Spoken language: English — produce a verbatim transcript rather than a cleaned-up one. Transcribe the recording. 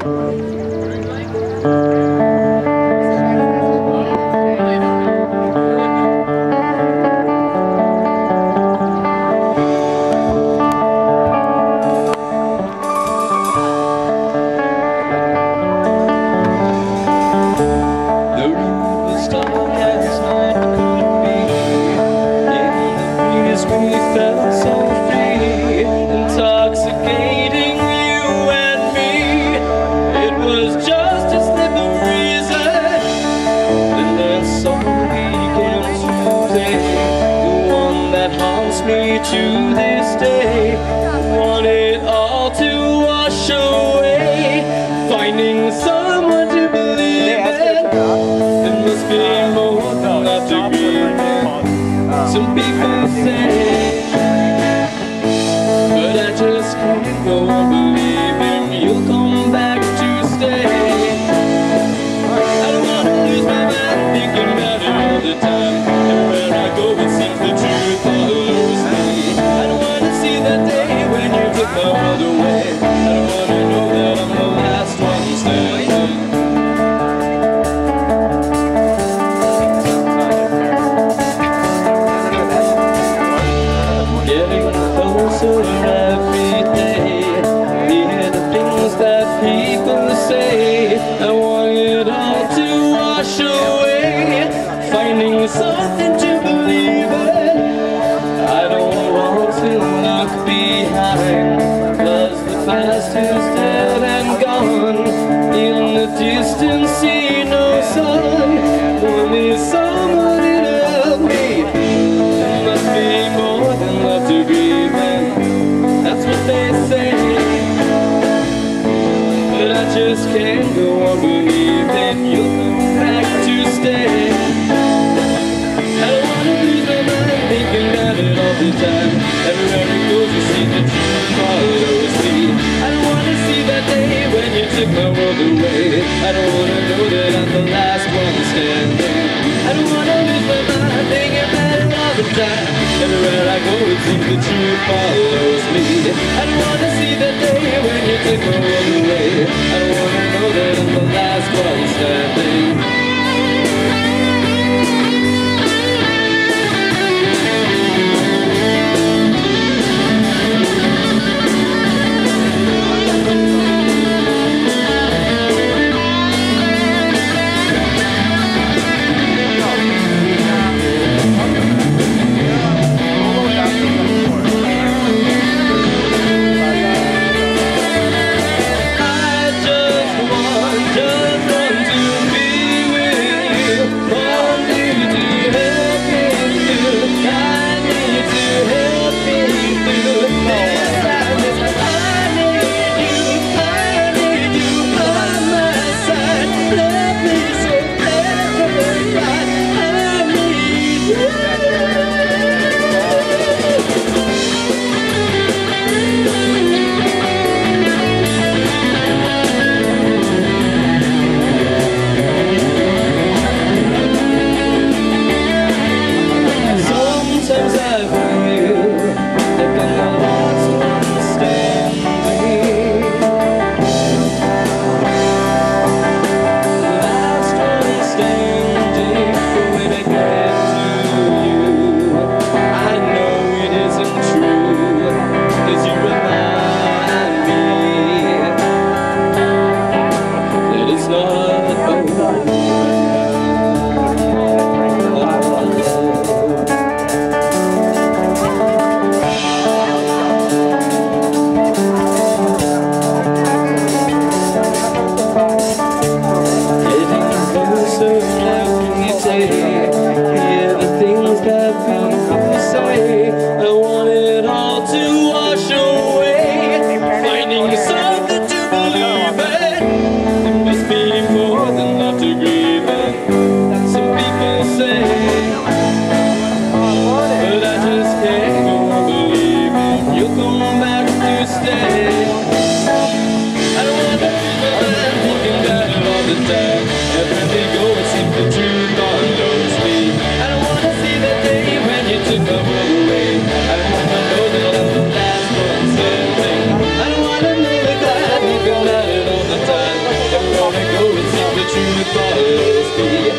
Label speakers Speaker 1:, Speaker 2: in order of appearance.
Speaker 1: me to this day. Want it all to wash away. Finding someone to believe in. It must be more than not to give in. Some people say, but I just can't go on believing you'll come back to stay. I don't wanna lose my mind thinking about it all the time. Everywhere I go it seems the truth follows me. I don't wanna see that day when you took my world away. I don't wanna know that I'm the last one standing. Getting closer every day. Hear the things that people say. I want it all to wash away. Finding something to believe in. I don't want to look behind, 'cause the past is dead and gone. In the distance see no sun. Only somebody to help me. There must be more than love to grieve in. That's what they say. But I just can't go on believing you'll come back to stay. I don't wanna lose my mind thinking about it all the time. Everywhere it goes you see the truth follows me. I don't wanna see that day when you took my world away. I don't wanna know that I'm the last one standing. I don't wanna lose my mind thinking about it all the time. Everywhere I go it seems the truth follows me. I don't wanna see that day when you took my world away. I don't wanna know that I'm the last one standing. soon thought it was me.